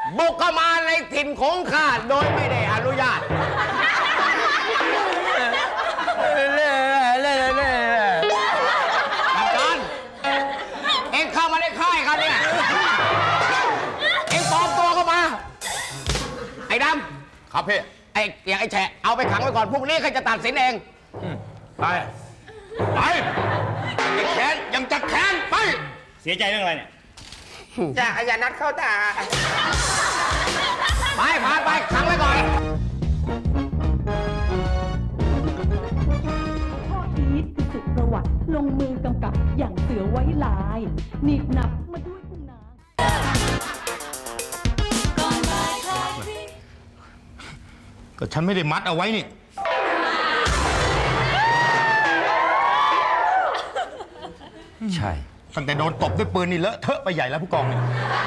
บุกเข้ามาในถิ่นของข้าโดยไม่ได้อนุญาตอาจารย์เอ็งเข้ามาในค่ายครับเนี่ยเอ็งปลอมตัวเข้ามาไอ้ดำครับพี่อย่างไอ้แฉะเอาไปขังไว้ก่อนพรุ่งนี้ใครจะตัดสินเองไปไอ้แค้นยังจะแค้นไปเสียใจเรื่องอะไรเนี่ยอย่านัดเข้าตาไปผ่านไปขังไว้ก่อนพ่ออีทคือสุประวัติลงมือกำกับอย่างเสือไว้ลายหนีบหนับมาด้วยกุ้งนางก็ฉันไม่ได้มัดเอาไว้นี่ใช่ตั้งแต่โดนตบด้วยปืนนี่เลอะเทอะไปใหญ่แล้วผู้กองเนี่ย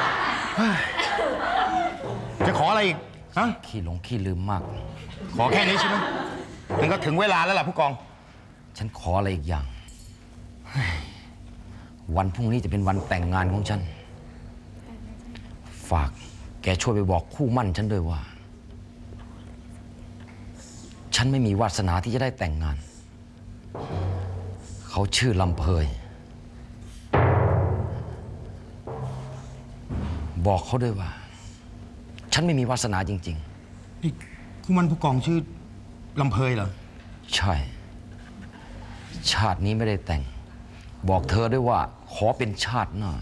จะขออะไรอีกฮะขี้หลงขี้ลืมมากขอแค่นี้ใช่ไหมมันก็ถึงเวลาแล้วล่ะผู้กองฉันขออะไรอีกอย่างวันพรุ่งนี้จะเป็นวันแต่งงานของฉันฝากแกช่วยไปบอกคู่มั่นฉันด้วยว่าฉันไม่มีวาสนาที่จะได้แต่งงานเขาชื่อลำเพยบอกเขาด้วยว่าฉันไม่มีวาสนาจริงๆนี่คู่มั่นผู้กองชื่อลำเพยเหรอใช่ชาตินี้ไม่ได้แต่งบอกเธอด้วยว่าขอเป็นชาติหน้า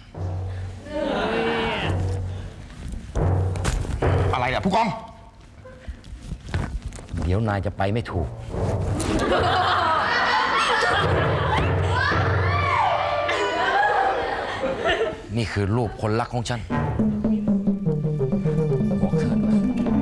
อะไรอ่ะผู้กองเดี๋ยวนายจะไปไม่ถูกนี่คือรูปคนรักของฉันบอกเธอด้วย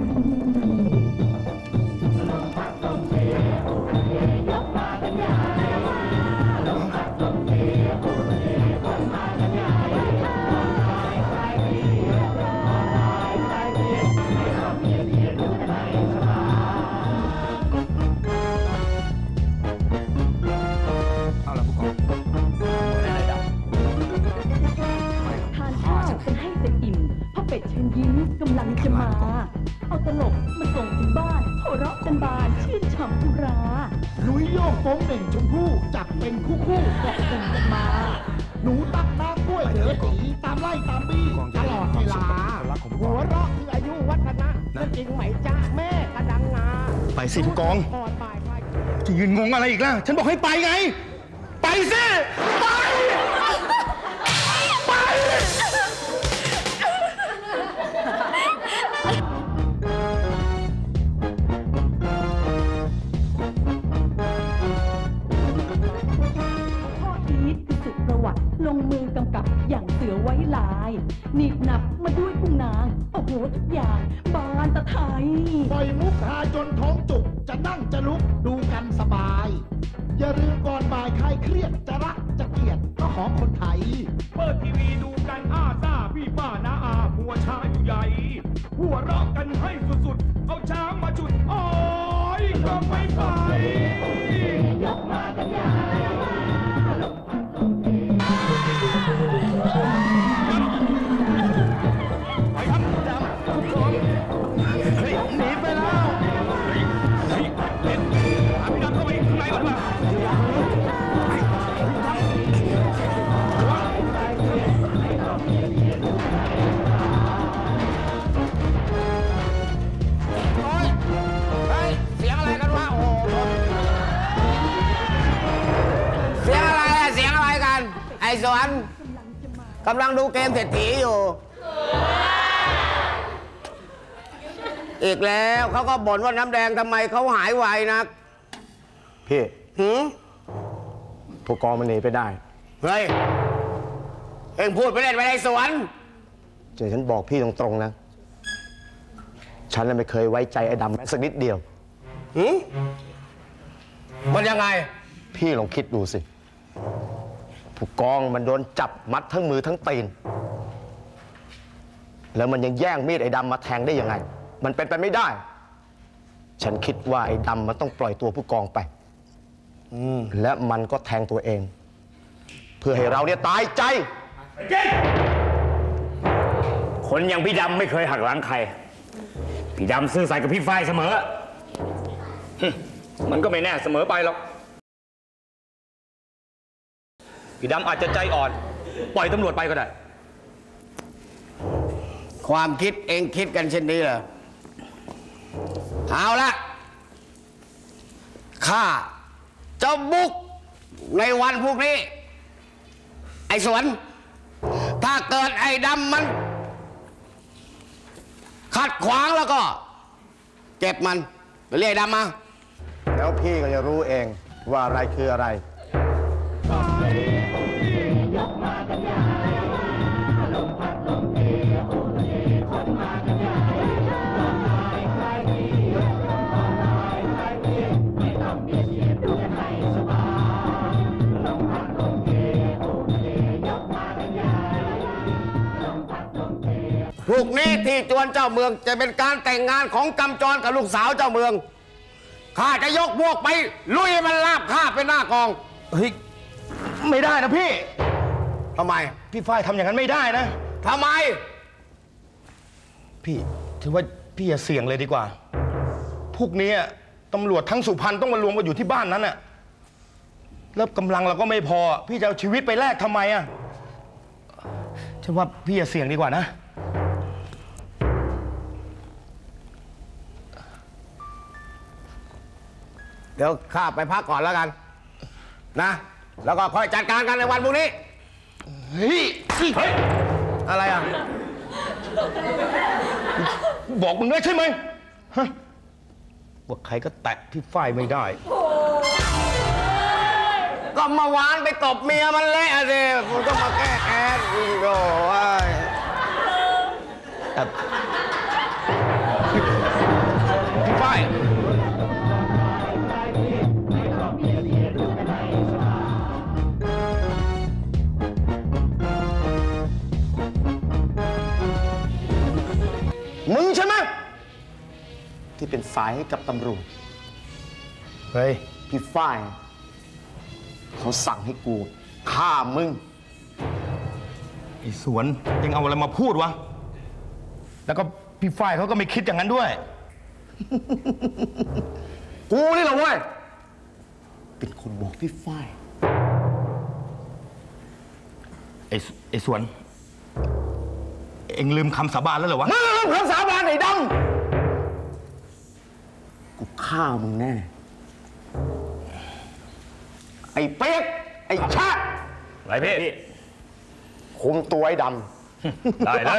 กำลังจะมาเอาตลกมาส่งถึงบ้านหัวเราะกันบานชื่นฉ่ำอุราลุยโยกโป้งเด่งชมพู่จับเป็นคู่เกาะกลุ่มกันมาหนูตักน้ำกล้วยเดือสีตามไล่ตามบี้ตลอดเวลาหัวเราะคืออายุวัฒนะนั่นจริงไหมจ้าแม่กระดังงาไปสิผู้กองจะยืนงงอะไรอีกล่ะฉันบอกให้ไปไงไปสิไปลงมือกำกับอย่างเสือไว้ลายหนีบหนับมาด้วยกุ้งนางโอ้โหทุกอย่างบานตะไทยปล่อยมุกหาจนท้องจุกจะนั่งจะลุกดูกันสบายอย่าลืมก่อนบ่ายใครเครียดจะรักจะเกลียดก็ของคนไทยเปิดทีวีดูกันซ่าพี่ป้าน้าอาหัวชายอยู่ใหญ่หัวเราะกันให้สุดๆเอาช้างมาจุดโอ้ยก็ไม่ไปยกมากันใหญ่ไปครับดำทุกคนหนีไปแล้วพี่ดำเข้าไปข้างในก่อนว่าเสียงอะไรกันวะโอ้เสียงอะไรกันไอ้สวนกำลังดูเกมเศรษฐีอยู่อีกแล้วเขาก็บ่นว่าน้ำแดงทำไมเขาหายไวนักพี่ผู้กองมันหนีไปได้เฮ้ยเอ็งพูดไปเล่นไปในสวนเจฉันบอกพี่ตรงๆนะฉันไม่เคยไว้ใจไอ้ดำแม้สักนิดเดียวมันยังไงพี่ลองคิดดูสิผู้กองมันโดนจับมัดทั้งมือทั้งตีนแล้วมันยังแย่งมีดไอ้ดำมาแทงได้ยังไงมันเป็นไปไม่ได้ฉันคิดว่าไอ้ดำมันต้องปล่อยตัวผู้กองไปและมันก็แทงตัวเองเพื่อให้เราเนี่ยตายใจคนอย่างพี่ดำไม่เคยหักหลังใคร พี่ดำซื่อสัตย์กับพี่ฝ้ายเสมอมันก็ไม่แน่เสมอไปหรอกพี่ดำอาจจะใจอ่อนปล่อยตำรวจไปก็ได้ความคิดเองคิดกันเช่นนี้เหรอเอาละข้าจะบุกในวันพรุ่งนี้ ไอ้สวน ถ้าเกิดไอ้ดำมันขัดขวางแล้วก็เก็บมันไปเรียกไอ้ดำมาแล้วพี่ก็จะรู้เองว่าอะไรคืออะไรพรุ่งนี้ที่จวนเจ้าเมืองจะเป็นการแต่งงานของกำจรกับลูกสาวเจ้าเมืองข้าจะยกพวกไปลุยมันลาบข้าเป็นหน้ากองเฮ้ยไม่ได้นะพี่ทำไมพี่ฝ้ายทำอย่างนั้นไม่ได้นะทำไมพี่ถือว่าพี่อย่าเสี่ยงเลยดีกว่าพวกนี้ตำรวจทั้งสุพรรณต้องมารวมกันอยู่ที่บ้านนั้นน่ะแล้วกำลังเราก็ไม่พอพี่จะเอาชีวิตไปแลกทำไมอ่ะฉันว่าพี่อย่าเสี่ยงดีกว่านะเดี๋ยวข้าไปพักก่อนแล้วกันนะแล้วก็ค่อยจัดการกันในวันพรุ่งนี้เฮ้ยอะไรอ่ะบอกมึงได้ใช่ไหมฮะว่าใครก็แตะพี่ฝ้ายไม่ได้ก็เมื่อวานไปตบเมียมันเละสิมันก็มาแก้แค้นโอ้ยพี่ฝ้ายมึงใช่ไหมที่เป็นสายให้กับตำรวจเฮ้ยพี่ฝ้ายเขาสั่งให้กูฆ่ามึงไอ้สวนเองเอาอะไรมาพูดวะ แล้วก็พี่ฝ้ายเขาก็ไม่คิดอย่างนั้นด้วยกูนี่เหรอเว้ยเป็นคนบอกพี่ฝ้ายไอ้สวน เองลืมคำสาบานแล้วเหรอวะมึงลืมคำสาบานไอ้ดำกูฆ่ามึงแน่ ไอ้เป๊กไอ้ชาติอะไรพี่คุมตัวไอ้ดได้เลย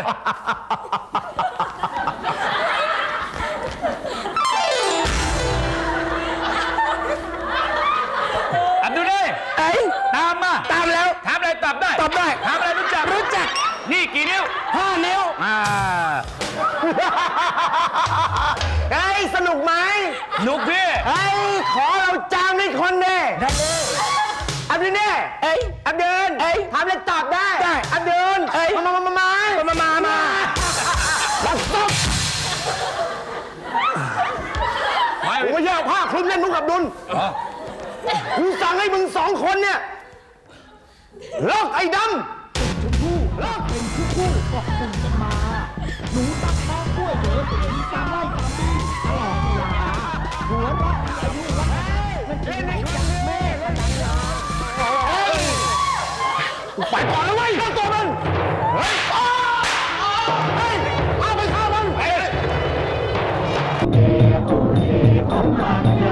อับดุลเล่ไอ้ตามมาตามแล้วถามอะไรตอบได้ตอบได้ถามอะไรรู้จักรู้จักนี่กี่นิ้ว 5 นิ้ว เฮ้ย สนุกไหมนุกพี่เฮ้ย ขอเราจ้างด้วยคนเด้ได้เลยอับดุลเน่เอ้ยอับเดินเอ้ยถามเลยตอบได้ได้อับเดินเอ้ยมาลักซุบผมก็แยกผ้าคลุมเล่นมุกอับดุลกูสั่งให้มึง2 คนเนี่ยเลิกไอ้ดำเลิกเป็นคู่ก็คุมกันมาหนูตักน้องกล้วยเด๋อเสียงตามไล่ตามดีตลอดเวลาหัวรักอายุรักมันเป็นไม่รู้จักแม่และหลานยาไปก่อนแล้วเว้ยเข้าตัวมันเฮ้ยเอาไปฆ่ามัน